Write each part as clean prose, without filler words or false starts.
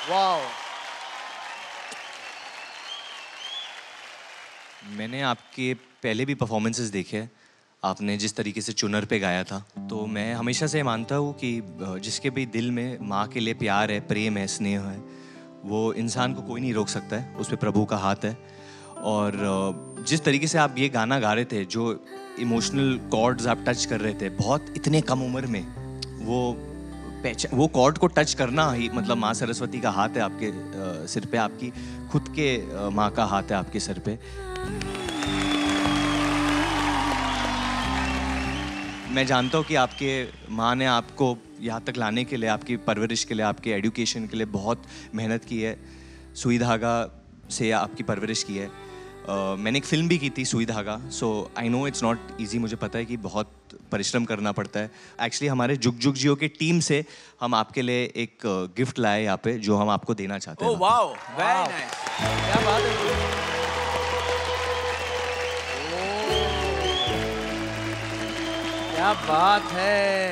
Wow. मैंने आपके पहले भी परफॉर्मेंसेस देखे हैं, आपने जिस तरीके से चुनर पे गाया था, तो मैं हमेशा से मानता हूँ कि जिसके भी दिल में माँ के लिए प्यार है, प्रेम है, स्नेह है, वो इंसान को कोई नहीं रोक सकता है, उस पर प्रभु का हाथ है। और जिस तरीके से आप ये गाना गा रहे थे, जो इमोशनल कॉर्ड्स आप टच कर रहे थे बहुत इतने कम उम्र में, वो कॉर्ड को टच करना ही मतलब माँ सरस्वती का हाथ है आपके सिर पे, आपकी खुद के माँ का हाथ है आपके सिर पे। मैं जानता हूँ कि आपके माँ ने आपको यहाँ तक लाने के लिए, आपकी परवरिश के लिए, आपके एजुकेशन के लिए बहुत मेहनत की है, सुई धागा से आपकी परवरिश की है। मैंने एक फिल्म भी की थी सुई धागा, so I know it's not easy, मुझे पता है कि बहुत परिश्रम करना पड़ता है। एक्चुअली हमारे जुगजुग जियो के टीम से हम आपके लिए एक गिफ्ट लाए यहाँ पे, जो हम आपको देना चाहते हैं। ओह वाओ, वेरी नाइस, क्या बात है। क्या बात है।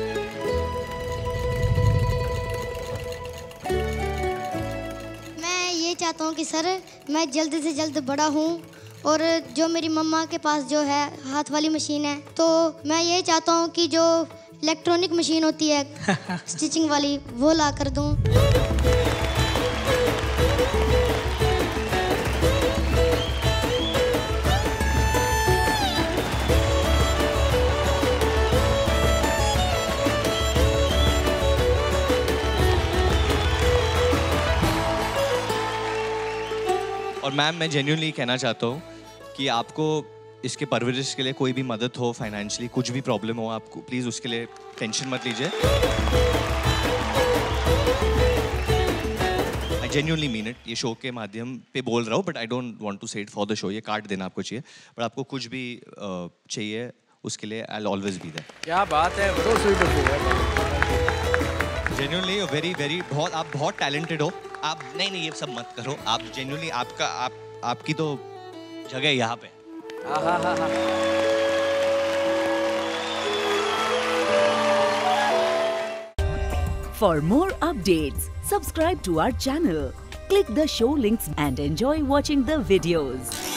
मैं ये चाहता हूँ कि सर मैं जल्द से जल्द बड़ा हूँ, और जो मेरी मम्मा के पास जो है हाथ वाली मशीन है, तो मैं ये चाहता हूँ कि जो इलेक्ट्रॉनिक मशीन होती है स्टिचिंग वाली, वो ला कर दूँ। और मैम, मैं जेन्युइनली कहना चाहता हूँ कि आपको इसके परवरिश के लिए कोई भी मदद हो, फाइनेंशियली कुछ भी प्रॉब्लम हो, आपको प्लीज़ उसके लिए टेंशन मत लीजिए। आई जेन्युइनली मीन इट, ये शो के माध्यम पे बोल रहा हूँ, but I don't want to say it for the show. ये कार्ड देना आपको चाहिए, बट आपको कुछ भी चाहिए उसके लिए I will always be there. क्या बात है, so sweet of you. Genuinely very बहुत, आप बहुत टैलेंटेड हो। आप नहीं ये सब मत करो, आप जेन्युइनली आपकी तो जगह यहाँ पे। For more updates, subscribe to our channel, click the show links and enjoy watching the videos.